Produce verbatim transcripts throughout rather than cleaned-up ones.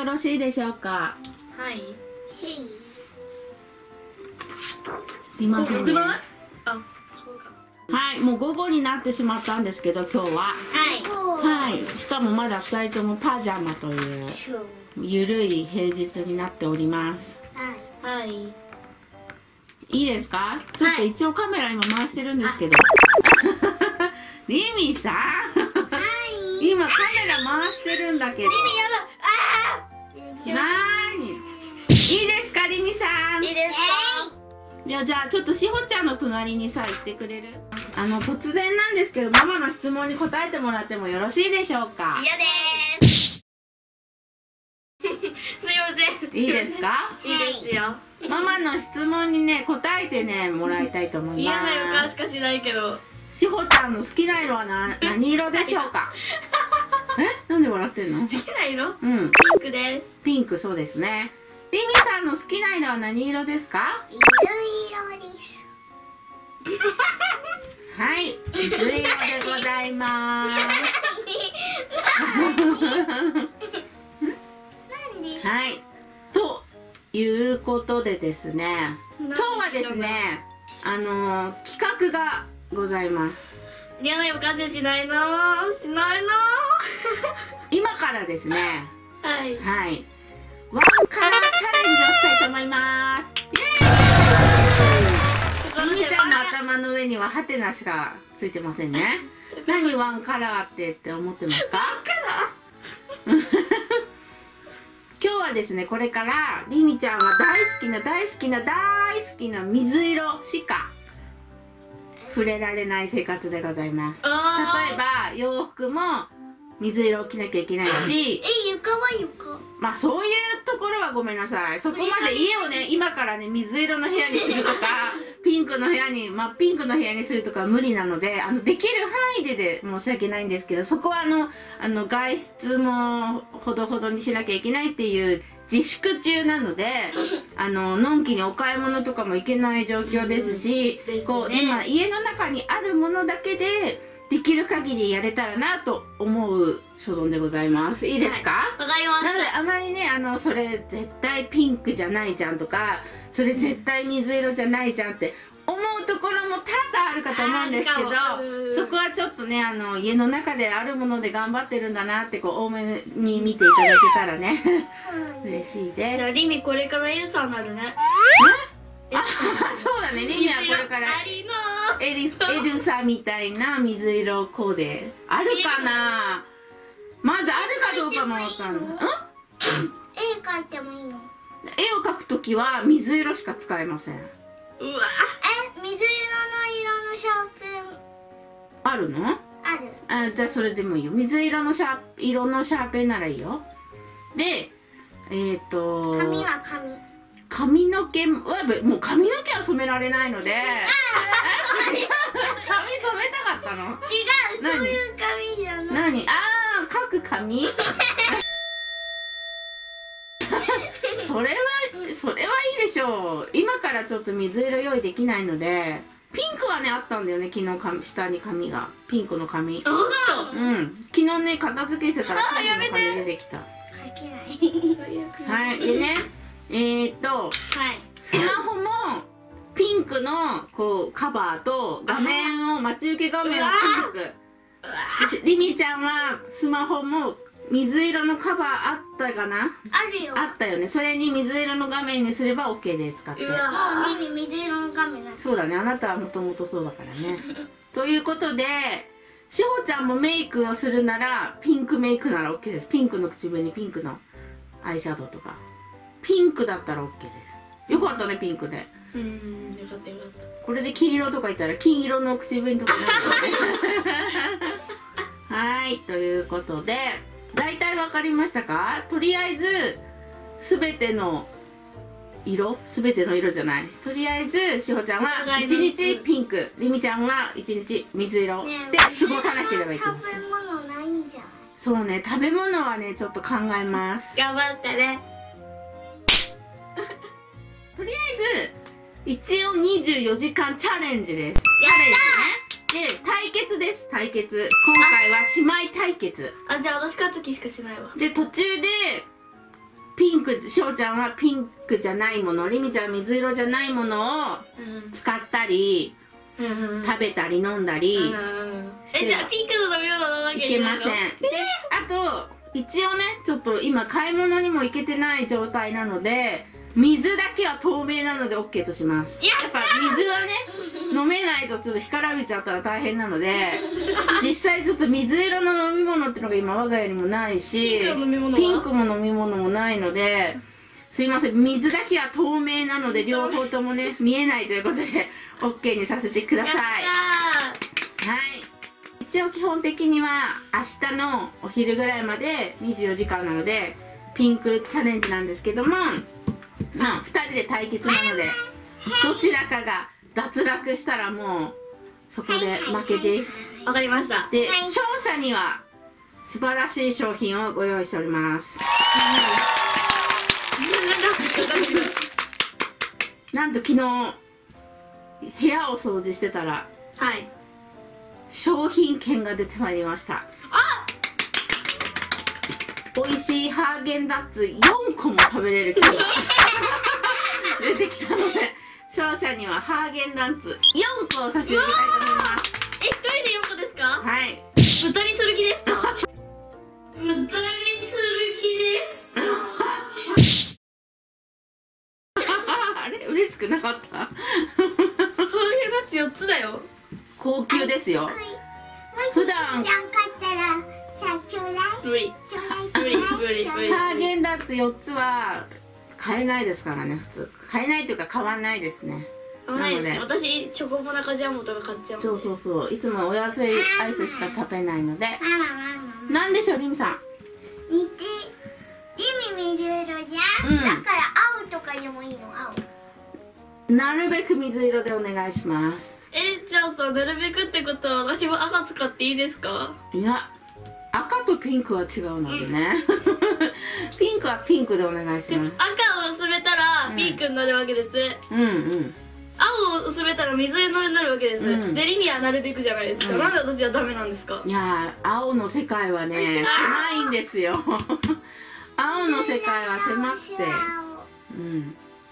ろしいでしょうか。 はい。 すいませんね。 あ、 はい、もう午後になってしまったんですけど、今日は。はい。はい。しかもまだふたりともパジャマというゆるい平日になっております。 はい。 いいですか？ちょっと一応カメラ今回してるんですけど。リミさん。今カメラ回してるんだけど。リミやばい。ああ。なーに。いいですか、リミさん。 いいですか？ いや、じゃあちょっとしほちゃんの隣にさ行ってくれる？あの突然なんですけど、ママの質問に答えてもらってもよろしいでしょうか？ 嫌です。すいません。 いいですか？ いいですよ。 ママの質問にね答えてねもらいたいと思います。 嫌な予感しかしないけど。 しほちゃんの好きな色はな何色でしょうか？え？なんで笑ってんの？ 好きな色？ うん。 ピンクです。 ピンク、そうですね。リミさんの好きな色は何色ですか？ 水色です。 はい、水色でございます。はい、ということでですね、今日はですね、あのー、企画がございます。 嫌な予感しないなー、しないなー。今からですね、 はい、 はい、ワンカラーチャレンジをしたいと思います。イエーイ。みみちゃんの頭の上にはハテナしかついてませんね。何ワンカラーってって思ってますか？今日はですね、これからりみちゃんは大好きな大好きな大好きな水色しか触れられない生活でございます。例えば洋服も水色を着なきゃいけないし、 え、床は床。 まあそういうところはごめんなさい。そこまで家をね今からね水色の部屋にするとかピンクの部屋にまあピンクの部屋にするとかは無理なので、あのできる範囲でで申し訳ないんですけど、そこはあのあの外出もほどほどにしなきゃいけないっていう自粛中なので、あののんきにお買い物とかも行けない状況ですし、うん、こう今家の中にあるものだけでできる限りやれたらなと思う所存でございます。いいですか？ わかりました。 なのであまりね、あのそれ絶対ピンクじゃないじゃんとか、それ絶対水色じゃないじゃんって思うところも多々あるかと思うんですけど、そこはちょっとね、あの家の中であるもので頑張ってるんだなってこう多めに見ていただけたらね嬉しいです。 じゃあリミこれからエルサになるね。 あ、そうだね。リミはこれからエリスエルサみたいな水色コーデあるかな。まずあるかどうかもわかんない。うん？ 絵描いてもいいの？ 絵を描くときは水色しか使えません。 うわ。 え、水色の色のシャーペンあるの？ ある。 あ、じゃあそれでもいいよ。水色のシャー色のシャーペンならいいよ。で、えっと髪は髪。 髪の毛はもう髪の毛は染められないので。髪染めたかったの？ 違う、そういう髪じゃない。 何？ああ、描く髪？それはそれはいいでしょう。今からちょっと水色用意できないので、ピンクはねあったんだよね。昨日か下に髪がピンクの髪。 あ、 うん。昨日ね片付けしてたらピンクの髪出てきた。 書けない。 はい。でね、えー、っと、はい、スマホもピンクのこうカバーと画面を待ち受け画面をピンク。りみちゃんはスマホも水色のカバーあったかな？ あるよ。 あったよね。それに水色の画面にすれば OK ですかって。もうリミ水色の画面だ。 そうだね。あなたはもともとそうだからね。ということで、しほちゃんもメイクをするならピンクメイクなら OK です。ピンクの口紅、ピンクのアイシャドウとか。ピンクだったら OK です。よかったね、ピンクで。 うん、よかったよかった。 これで黄色とか言ったら金色の口紅とかなるよね。はい、ということで、大体わかりましたか？とりあえず、すべての色すべての色じゃない。とりあえず、しほちゃんはいちにちピンク、りみちゃんはいちにち水色で過ごさなければいけません。 食べ物ないんじゃない？ そうね、食べ物はね、ちょっと考えます。 頑張ってね。 とりあえず、一応にじゅうよじかんチャレンジです。チャレンジね。で、対決です、対決。今回は姉妹対決。 あ、じゃあ私勝つ気しかしないわ。 で、途中で、 ピンク、しょうちゃんはピンクじゃないもの、りみちゃんは水色じゃないものを使ったり、 うん、 食べたり飲んだり、 うん、え、じゃあピンクの飲み物飲まなきゃいけないの？いけません。で、 あと一応ね、ちょっと今買い物にも行けてない状態なので、水だけは透明なので オーケー とします。やっぱ水はね飲めないとちょっと干からびちゃったら大変なので、実際ちょっと水色の飲み物ってのが今我が家にもないし、ピンクの飲み物はピンクも飲み物もないので、すいません、水だけは透明なので両方ともね見えないということで オーケー にさせてください。はい、一応基本的には明日のお昼ぐらいまでにじゅうよじかんなのでピンクチャレンジなんですけども、まあふたりで対決なので、どちらかが脱落したらもうそこで負けです。 わかりました。 で、勝者には素晴らしい商品をご用意しております。なんと昨日部屋を掃除してたら、 はい、 商品券が出てまいりました。 あ、 美味しいハーゲンダッツよんこも食べれる券が出てきたので、勝者にはハーゲンダッツよんこを差し上げたいと思います。 え、ひとりでよんこですか？ はい。 豚にする気ですか？豚にする気です。 あれ、嬉しくなかった？ ハーゲンダッツよっつだよ。 高級ですよ。普段じゃん買ったらさ、ちょうだい。 無理無理無理無理。 ハーゲンダッツよっつは買えないですからね。普通買えないというか買わないですね。 ないですね。私チョコモナカジャムとか買っちゃう。 そうそうそう、いつもお安いアイスしか食べないので。 ママママ。 なんでしょう、りみさん。 見て、りみ水色じゃん、うん、だから青とかでもいいの？青。 なるべく水色でお願いします。 え、じゃあさ、なるべくってことは私も赤使っていいですか？ いや、赤とピンクは違うのでね、うん、ピンクはピンクでお願いします。 赤を薄めたらピンクになるわけです。 うんうん。 青を薄めたら水色になるわけです。うん、で、リミはなるべくじゃないですか。うん、なんで私はダメなんですか？ いやー、青の世界はね狭いんですよ青の世界は狭くて、うん、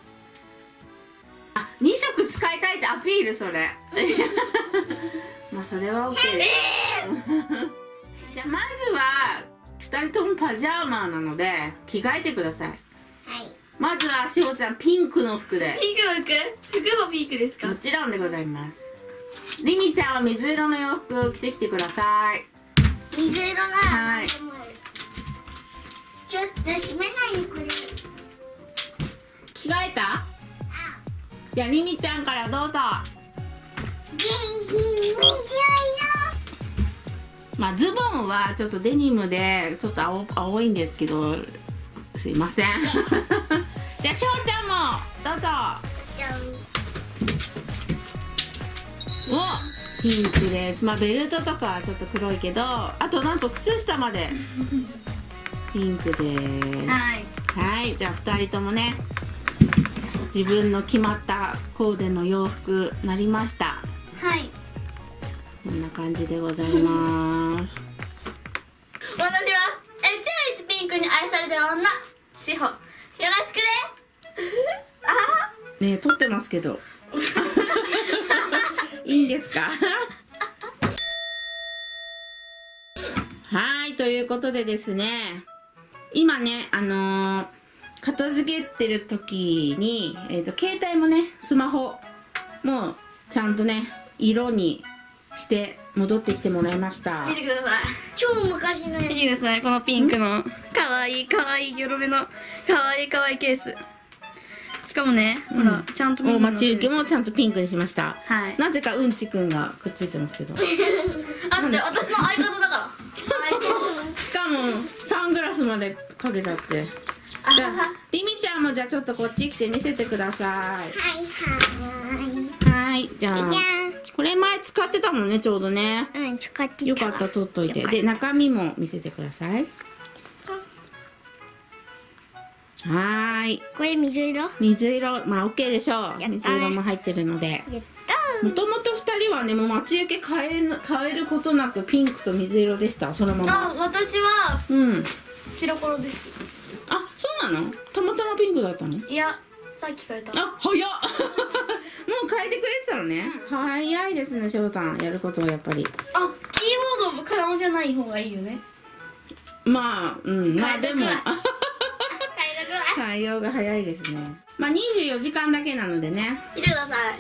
あ、にしょく使いたいってアピール、それまあそれは オーケー です、えー、じゃあまずはふたりともパジャーマなので着替えてください。はい。まずはしほちゃんピンクの服で。 ピンクの服？服もピンクですか？ もちろんでございます。りみちゃんは水色の洋服着てきてください。 水色なら、 はい、 ちょっと閉めないでくれ。 着替えた？じゃありみちゃんからどうぞ。 全身水色。 まあズボンはちょっとデニムでちょっと 青, 青いんですけど、すいませんじゃあしょうちゃんもどうぞ。 じゃん。 お、ピンクです。まあベルトとかはちょっと黒いけど、あとなんと靴下までピンクです。 はい、 はい、じゃあふたりともね自分の決まったコーデの洋服なりました。 はい、 こんな感じでございます私はえちゅいちピンクに愛されてる女しほ、よろしくねあねえ、撮ってますけどいいんですかはい、ということでですね、今ねあのー、片付けてる時に、えーと、携帯もねスマホもうちゃんとね色にして戻ってきてもらいました。 見てください、 超昔のやつ。 見てください、このピンクのかわいいかわいいギョロ目のかわいいかわいいケース。しかもね、うん、ほらちゃんとお待ち受けもちゃんとピンクにしました。 はい、 なぜかうんちくんがくっついてますけどあって私の相方だからしかもサングラスまでかけちゃって。じゃありみちゃんもじゃあちょっとこっち来て見せてください。 はいはいはい、じゃあこれ前使ってたもんね、ちょうどね。 うん、使ってた。 よかった、取っといて。で中身も見せてください。はーい、 これ水色？ 水色、まあ オーケー でしょう。 ね、 水色も入ってるので。 やったもともとふたりはねもう待ち受け変え変えることなくピンクと水色でした、そのまま。 あ、私はうん、 白黒です。 あ、そうなの？たまたまピンクだったの？ いや、さっき変えた。 あ、早っもう変えてくれてたのね、うん、早いですね、しょうさん。やることはやっぱり。 あ、キーボードカラオじゃない方がいいよね。 まあ、うん、まあでも対応が早いですね。まあにじゅうよじかんだけなのでね。 見てください。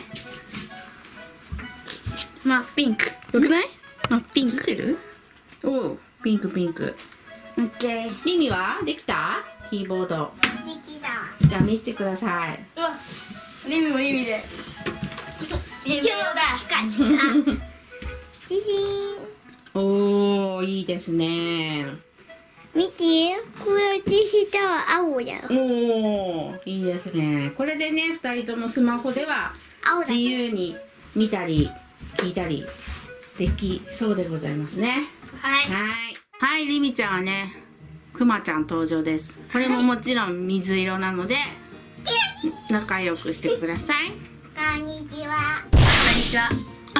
まあピンクよくない？まあピンクてる？おう、ピンクピンク。 オッケー。 リミはできた？キーボードできた。 じゃあ見せてください。 うわ、リミもリミで一応だ。チカチカチリン。 おー、いいですね。 見て、これ下は青やろ。 おー、いいですね。これでね、ふたりともスマホでは自由に見たり聞いたりできそうでございますね。 はい。 はい。はい、リミちゃんはね、くまちゃん登場です。これももちろん水色なので、仲良くしてください。 こんにちは。 こんにちは。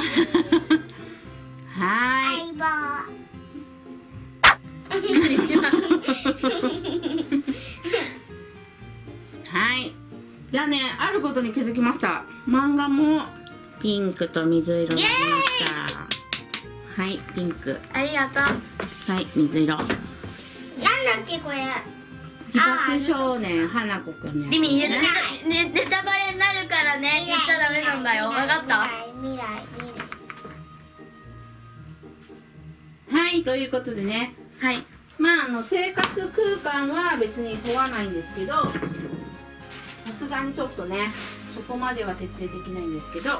はーい。 相棒。 はい。じゃあね、あることに気づきました。漫画もピンクと水色になりました。はい、ピンク。 ありがとう。 はい、水色。 なんだっけこれ。 自爆少年花子くんね。 リミ、ね、ね、ネタバレになるからね、言っちゃダメなんだよ。わかった？ 未来、未来。 はい、ということでね。 はい。 まあ、あの生活空間は別に問わないんですけど、さすがにちょっとね、そこまでは徹底できないんですけど、はい、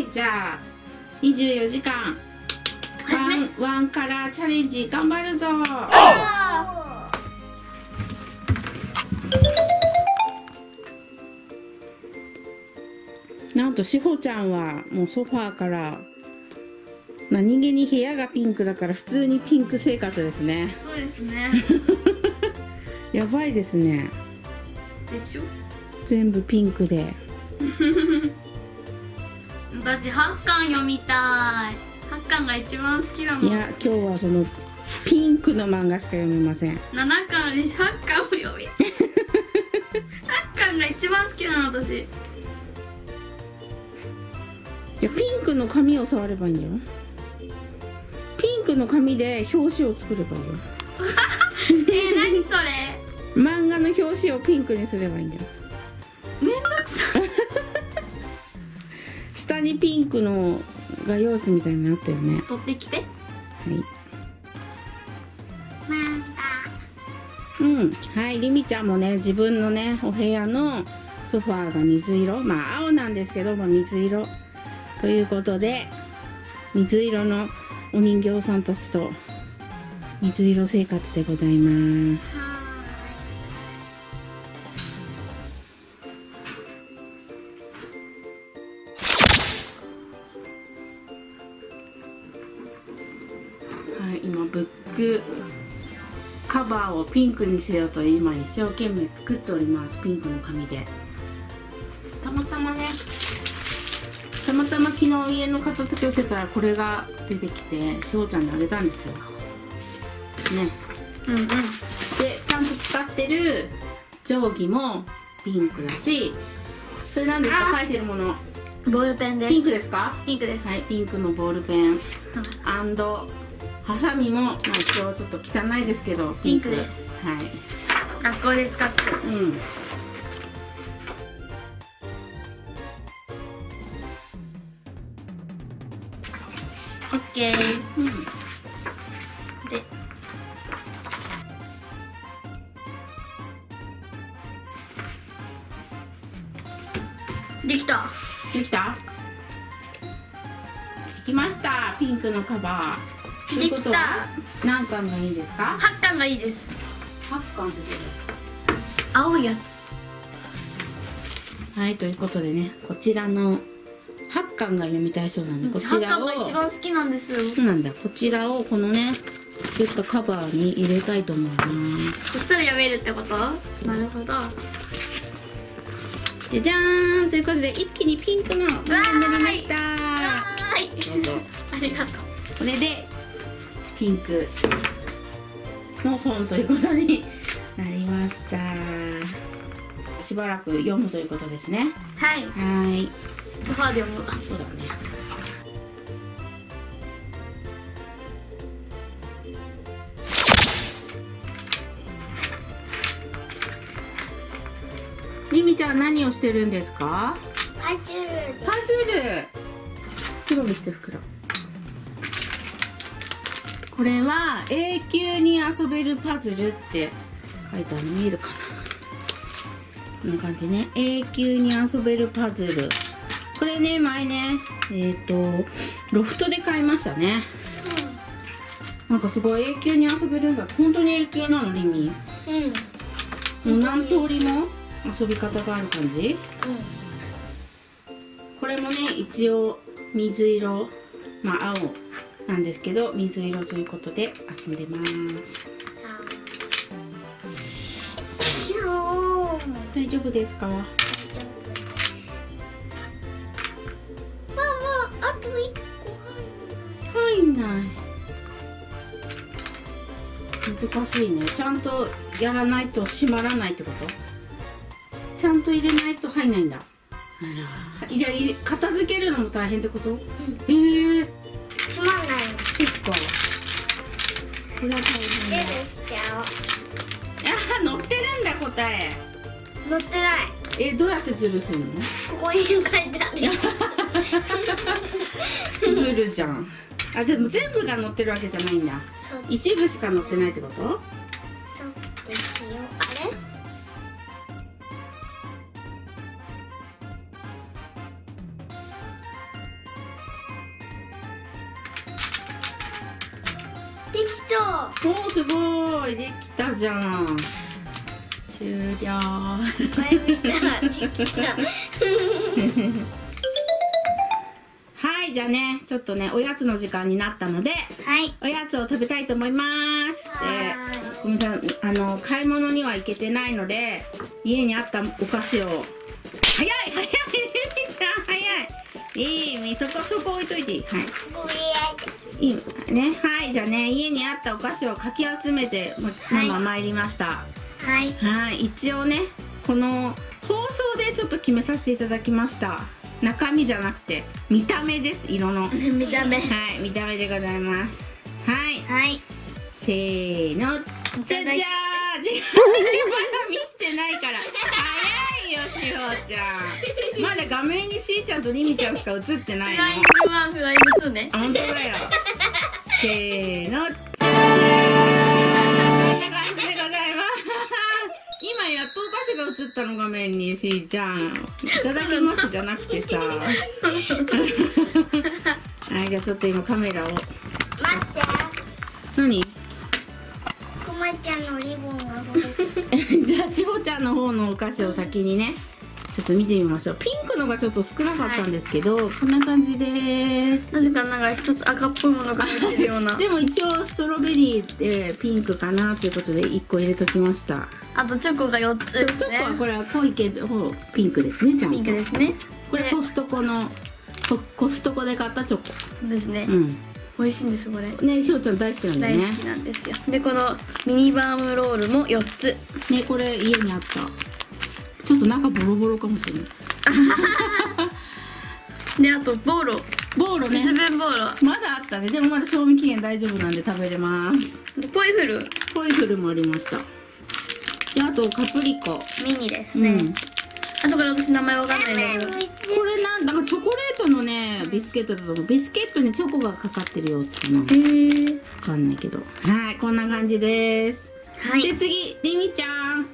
じゃあにじゅうよじかんワンワンカラーチャレンジ頑張るぞ。なんとしほちゃんはもうソファーから何気に部屋がピンクだから普通にピンク生活ですね。 そうですねやばいですね。 でしょ。 全部ピンクで私はちかん読みたい。はちかんが一番好きなの。 いや、今日はそのピンクの漫画しか読めません。 ななかんではちかんも読みはちかんが一番好きなの私。いや、ピンクの紙を触ればいいんだよ。ピンクの紙で表紙を作ればいいよえー、何それ。 漫画の表紙をピンクにすればいいんだよ。 めんどくさい下にピンクの画用紙みたいになったよね。 取ってきて。はい。 なんだ。 うん、はい、りみちゃんもね、自分のね、お部屋のソファーが水色、まあ青なんですけど、まあ、水色ということで、水色のお人形さんたちと水色生活でございます。はい、今ブックカバーをピンクにしようと今一生懸命作っております。ピンクの紙でたまたまねたまたま昨日家の片付けをしてたらこれが出てきてしほちゃんにあげたんですよね。 うんうん。でちゃんと使ってる定規もピンクだし、それなんですか、書いてるもの。 ボールペンです。 ピンクですか？ ピンクです。 はい、ピンクのボールペンアンドハサミも、まあ、今日ちょっと汚いですけどピンク。 ピンクです。 はい。 学校で使ってる。 うん。 オッケー。 うん。 で。できた。 できた？できました。ピンクのカバー。ということは何巻がいいんですか？ はちかんがいいです。 はちかんってことです。 青いやつ。 はい、ということでね、こちらのはちかんが読みたい人なんで、こちらをはちかんが一番好きなんですよ。 そうなんだ。こちらをこのね作ったカバーに入れたいと思います。 そしたら読めるってこと？なるほど。 じゃじゃーんということで一気にピンクの漫画になりました。 はい。 どうぞ。 ありがとう。 これでピンクの本ということになりました。しばらく読むということですね。 はい。 はい。 ソファーで読む。 そうだね。りみちゃん何をしてるんですか？ パズルです。 パズル。袋にして袋。これは永久に遊べるパズルって書いてあるの見えるかな。こんな感じね。永久に遊べるパズル。これね前ねえっとロフトで買いましたね。なんかすごい永久に遊べるんだ。本当に永久なのリミ。 うん。 もう何通りも遊び方がある感じ。 うん。 これもね一応水色まあ青なんですけど水色ということで遊んでます。大丈夫ですか？ ママあと一個入んない。難しいね。ちゃんとやらないと閉まらないってこと？ちゃんと入れないと入んないんだ。あら。じゃあ入れ片付けるのも大変ってこと？うん、ええー。 つまんないの。 そっか。これは大変だ。 全部しちゃおう。 あ、載ってるんだ答え。 載ってない。 え、どうやってズルするの？ ここに書いてあるよ。 ズルじゃん。あ、でも全部が載ってるわけじゃないんだ。一部しか載ってないってこと？ そうですよ。あれ？できた。 おー、すごい、できたじゃん。終了。 前見たらできた。 はい、じゃあね、ちょっとね、おやつの時間になったので、 はい。 おやつを食べたいと思います。で、 はごめんなさい、あの買い物には行けてないので、家にあったお菓子を。早い早い、レミちゃん早い。いい、そこそこ置いといていい。はい。いいね、はい、じゃあね、家にあったお菓子をかき集めて、ママ参りました。 はい。 はい、一応ね、この放送でちょっと決めさせていただきました。中身じゃなくて見た目です。色の見た目。 はい、見た目でございます。はい、 はい。 せーの、じゃじゃー。まだ見してないから早いよ、しほちゃん。まだ画面にしーちゃんとりみちゃんしか映ってないの。 フライングワン、フライングツーね。 本当だよ。せーの、じゃじゃー。こんな感じでございます。今やっとお菓子が映ったの、画面に。しーちゃんいただきますじゃなくてさ。はい、じゃあちょっと今カメラを。 待って。 何？ こまちゃんのリボンがほどじゃあしほちゃんの方のお菓子を先にねちょっと見てみましょう。ピンクのがちょっと少なかったんですけど、はい、こんな感じです。 なぜかなんか一つ赤っぽいものが入ってるような。 でも一応ストロベリーでピンクかなということでいっこ入れときました。 あとチョコがよっつですね。 チョコはこれは濃いけどピンクですね。ちゃんとピンクですね。 これコストコのコストコで買ったチョコですね。 うん、 美味しいんですこれ。 ね、しほちゃん大好きなんだよね。 大好きなんですよ。でこのミニバームロールもよっつ。 ね、これ家にあった。ちょっと中ボロボロかもしれない。 であとボーロ。 ボーロね。 水分ボーロ。 まだあったね。でもまだ賞味期限大丈夫なんで食べれます。 でポイフル。 ポイフルもありました。であとカプリコ。 ミニですね。うん、あとこれ私名前わかんないんだけど。 これなんだかチョコレートのねビスケットだと思う。ビスケットにチョコがかかってるやつかな。 へえ。 わかんないけど。はい、こんな感じです。 はい。 で次りみちゃん。 はい。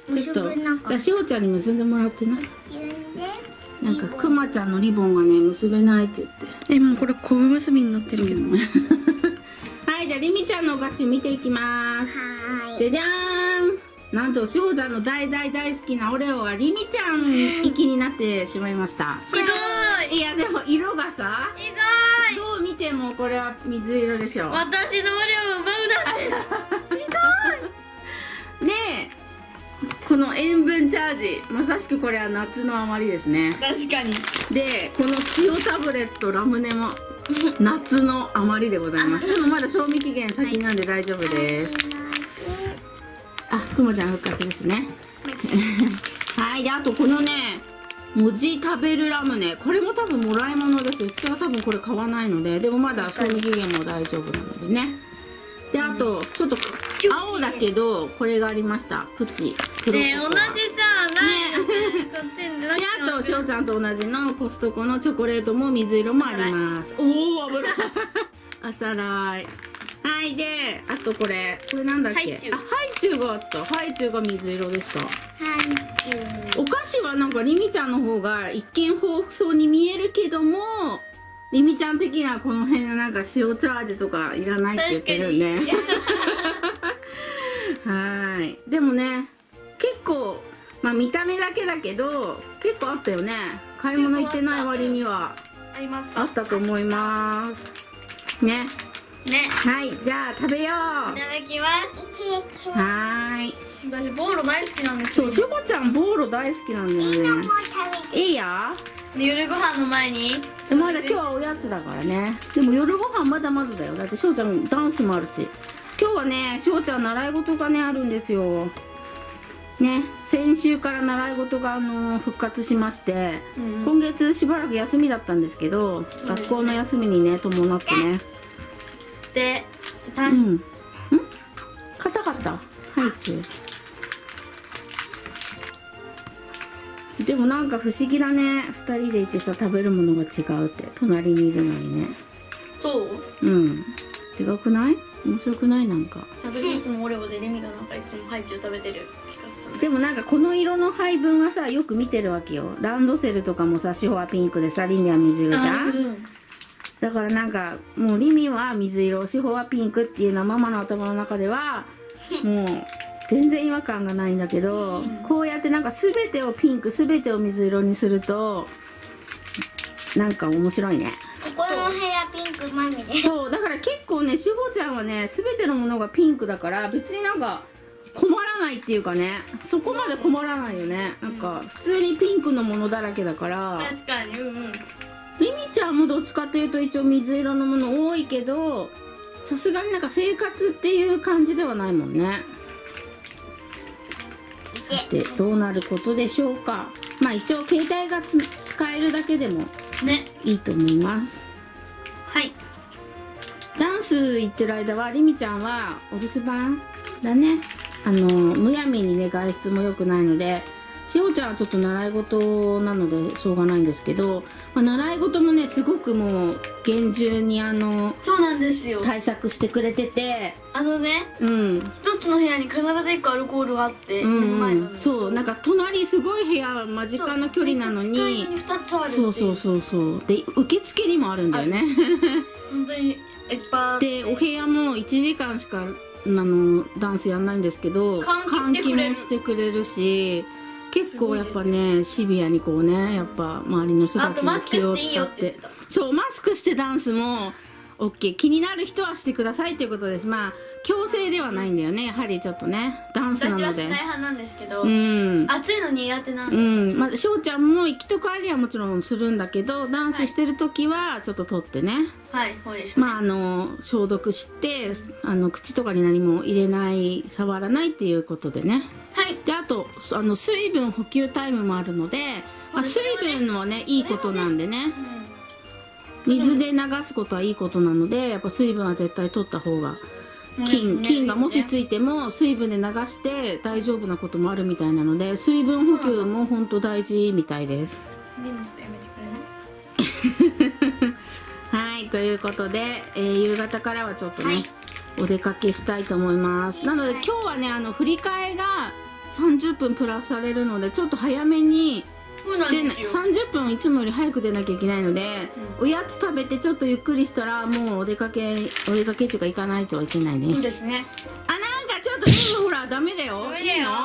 ちょっとじゃあしほちゃんに結んでもらってな。 自分で。 なんかくまちゃんのリボンがね結べないって言って。 でもこれ小結びになってるけど。 はい、じゃありみちゃんのお菓子見ていきます。 はい。 じゃじゃーん。なんとしほちゃんの大大大好きなオレオはりみちゃん行きになってしまいました。 ひどい。 いやでも色がさ、 ひどい。 どう見てもこれは水色でしょ。 私のオレオを奪うなんて。ひどい。 ねえ、この塩分チャージ、まさしくこれは夏の余りですね。 確かに。 でこの塩タブレットラムネも夏の余りでございます。でもまだ賞味期限先なんで大丈夫です。あ、 くもちゃん復活ですね。はい、であとこのね文字食べるラムネ、これも多分もらい物です。うちは多分これ買わないので、でもまだ賞味期限も大丈夫なのでね。であとちょっと青だけどこれがありました。プチプロココア。 ねえ同じじゃん。ねこっちにであとしおちゃんと同じのコストコのチョコレートも水色もあります。おお危ないあさらい。はいであとこれこれなんだっけ、 ハイチュウ。 あハイチュウがあった。ハイチュウが水色でした。 ハイチュウ。 お菓子はなんかりみちゃんの方が一見豊富そうに見えるけども、りみちゃん的にはこの辺がなんか塩チャージとかいらないって言ってるんではい。でもね結構まあ見た目だけだけど結構あったよね。買い物行ってない割にはありますあったと思いますね。 ね。 はいじゃあ食べよう。 いただきます。 いただきます。 はーい。 私ボーロ大好きなんですよ。 そうしほちゃんボーロ大好きなんだよみんなもね。 食べて。 いいよ。 で夜ご飯の前にでまだ今日はおやつだからね。でも夜ご飯まだまだだよ。だってしょうちゃんダンスもあるし、今日はねしょうちゃん習い事がねあるんですよね。先週から習い事があの復活しまして、 うん、 今月しばらく休みだったんですけど、 ね学校の休みにね伴ってね。 でうんん硬かった。はいチュウ。でもなんか不思議だね。ふたりでいてさ食べるものが違うって。隣にいるのにね。 そううん違くない？面白くない？なんか私いつもオレオでレミがなんかいつもハイチュウ食べてる気がする。 でもなんかこの色の配分はさよく見てるわけよ。ランドセルとかもさしほはピンクでさリミは水色じゃん、 うんだからなんかもうリミは水色しほはピンクっていうのはママの頭の中ではもう全然違和感がないんだけど、こうやってなんか全てをピンク全てを水色にするとなんか面白いね。 ここの部屋ピンクまみれ。 そうだから結構ねしほちゃんはね全てのものがピンクだから別になんか困らないっていうかね、そこまで困らないよね。なんか普通にピンクのものだらけだから確かに。うんうん。 リミちゃんもどっちかっていうと一応水色のもの多いけどさすがになんか生活っていう感じではないもんね。さてどうなることでしょうか。まあ一応携帯がつ使えるだけでもね。 いいと思います。 はい。 ダンス行ってる間はリミちゃんはお留守番だね。あのむやみにね外出も良くないので、しほちゃんはちょっと習い事なのでしょうがないんですけど、まあ、習い事もねすごくもう厳重にあのそうなんですよ。 対策してくれてて、 あのねうん一つの部屋に必ず一個アルコールがあってう目の前ん、うん、 なのにそうなんか隣すごい部屋間近の距離なのにふたつあるっていそうそうそうそうで受付にもあるんだよね本当にいっぱいあってでお部屋もいちじかんしかあのダンスやんないんですけど換気してくれる換気もしてくれるし、結構やっぱねシビアにこうねやっぱ周りの人たちの気を使ってそうマスクしてダンスも OK、 気になる人はしてくださいっていうことです。まあ強制ではないんだよね、やはりちょっとねダンスな私はので。 しない派なんですけど、 うん暑いの苦手なんうで、 ん、まあしょうちゃんも行きと帰りはもちろんするんだけどダンスしてる時はちょっと取ってね、 はいそうですね。 まああの消毒してあの口とかに何も入れない触らないっていうことでね。 はいであとあの水分補給タイムもあるので、まあ、水分はねいいことなんでね、水で流すことはいいことなのでやっぱ水分は絶対取った方が菌菌がもしついても水分で流して大丈夫なこともあるみたいなので水分補給も本当大事みたいです。 でもちょっとやめてくれないはいということで、えー夕方からはちょっとね、 はいお出かけしたいと思います。なので今日はねあの振り替えがさんじゅっぷんプラスされるのでちょっと早めにそうなんでですよ。 さんじゅっぷんいつもより早く出なきゃいけないので、おやつ食べてちょっとゆっくりしたらもうお出かけお出かけっていうか行かないといけないね。 そうですね。 あなんかちょっと今ほらダメだよ。 ダメだよいいの？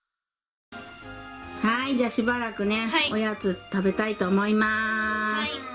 はいじゃあしばらくね、 はいおやつ食べたいと思います。 はい